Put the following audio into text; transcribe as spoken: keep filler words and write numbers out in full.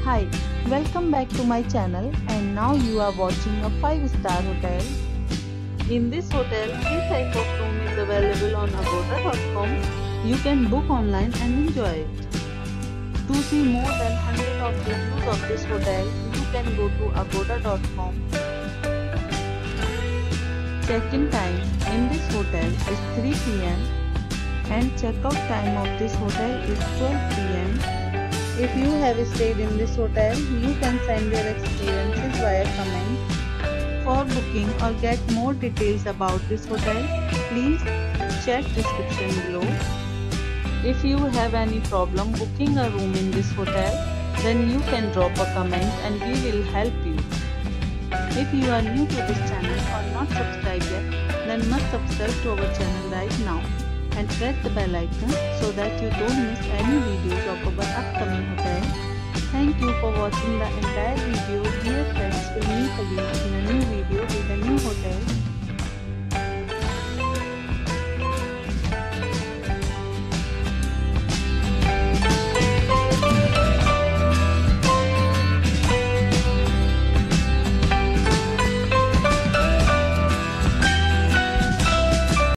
Hi, welcome back to my channel and now you are watching a five star hotel. In this hotel, three type of room is available on agoda dot com. You can book online and enjoy it. To see more than one hundred of reviews of this hotel, you can go to agoda dot com. Check-in time in this hotel is three p m and check-out time of this hotel is twelve p m If you have stayed in this hotel, you can send your experiences via comment. For booking or get more details about this hotel, please check description below. If you have any problem booking a room in this hotel, then you can drop a comment and we will help you. If you are new to this channel or not subscribed yet, then must subscribe to our channel right now and press the bell icon so that you don't miss any videos of our upcoming hotel. Thank you for watching the entire video. Dear friends, we'll meet again.